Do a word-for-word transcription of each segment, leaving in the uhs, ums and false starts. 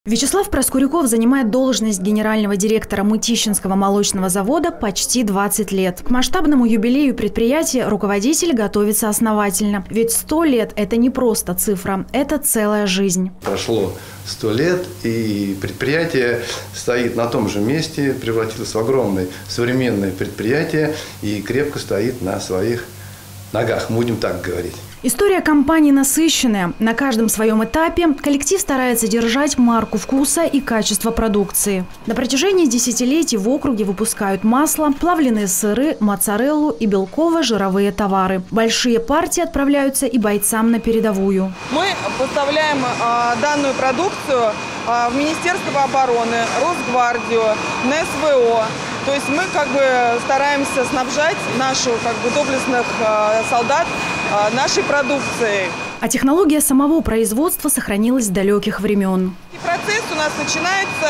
Вячеслав Проскуряков занимает должность генерального директора Мытищинского молочного завода почти двадцать лет. К масштабному юбилею предприятия руководитель готовится основательно. Ведь сто лет – это не просто цифра, это целая жизнь. Прошло сто лет, и предприятие стоит на том же месте, превратилось в огромное современное предприятие и крепко стоит на своих ногах, будем так говорить. История компании насыщенная. На каждом своем этапе коллектив старается держать марку вкуса и качества продукции. На протяжении десятилетий в округе выпускают масло, плавленые сыры, моцареллу и белково-жировые товары. Большие партии отправляются и бойцам на передовую. Мы поставляем э, данную продукцию э, в Министерство обороны, Росгвардию, на эс вэ о. То есть мы как бы стараемся снабжать нашу как бы доблестных э, солдат э, нашей продукцией. А технология самого производства сохранилась с далеких времен. И процесс у нас начинается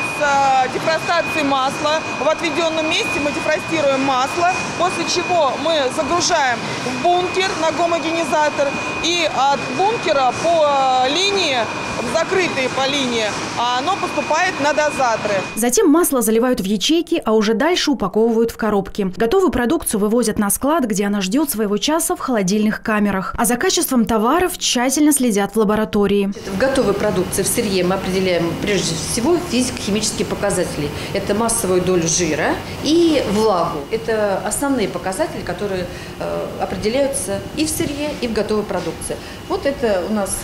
с дефростации масла. В отведенном месте мы дефростируем масло, после чего мы загружаем в бункер на гомогенизатор, и от бункера по линии, в закрытые по линии, оно поступает на дозаторы. Затем масло заливают в ячейки, а уже дальше упаковывают в коробки. Готовую продукцию вывозят на склад, где она ждет своего часа в холодильных камерах. А за качеством товаров тщательно следят в лаборатории. В готовой продукции, в сырье мы определяем прежде всего физико-химические показатели. Это массовую долю жира и влагу. Это основные показатели, которые э, определяются и в сырье, и в готовой продукции. Вот это у нас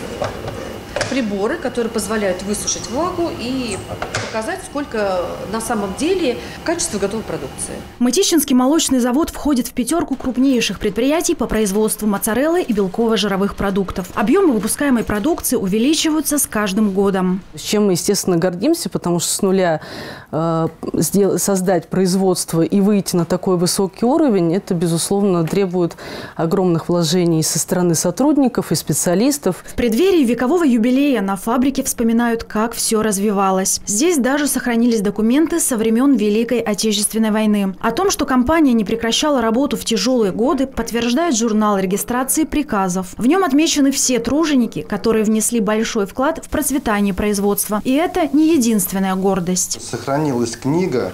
приборы, которые позволяют высушить влагу и показать, сколько на самом деле качества готовой продукции. Мытищинский молочный завод входит в пятерку крупнейших предприятий по производству моцареллы и белково-жировых продуктов. Объемы выпускаемой продукции увеличиваются с каждым годом. С чем мы, естественно, гордимся, потому что с нуля э, сделать, создать производство и выйти на такой высокий уровень, это, безусловно, требует огромных вложений со стороны сотрудников и специалистов. В преддверии векового юбилея на фабрике вспоминают, как все развивалось. Здесь даже сохранились документы со времен Великой Отечественной войны. О том, что компания не прекращала работу в тяжелые годы, подтверждает журнал регистрации приказов. В нем отмечены все труженики, которые внесли большой вклад в процветание производства. И это не единственная гордость. Сохранилась книга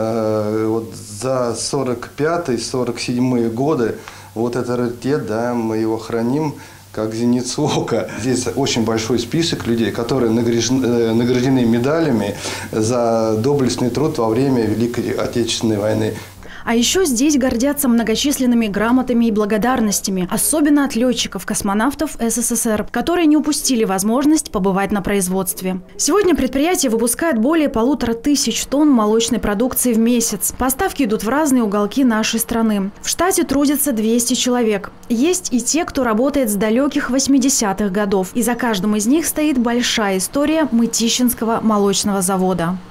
э, вот за сорок пятый — сорок седьмые годы. Вот это раритет, да, мы его храним как зеницу ока. Здесь очень большой список людей, которые награждены, награждены медалями за доблестный труд во время Великой Отечественной войны. А еще здесь гордятся многочисленными грамотами и благодарностями, особенно от летчиков-космонавтов эс эс эс эр, которые не упустили возможность побывать на производстве. Сегодня предприятие выпускает более полутора тысяч тонн молочной продукции в месяц. Поставки идут в разные уголки нашей страны. В штате трудятся двести человек. Есть и те, кто работает с далеких восьмидесятых годов. И за каждым из них стоит большая история Мытищинского молочного завода.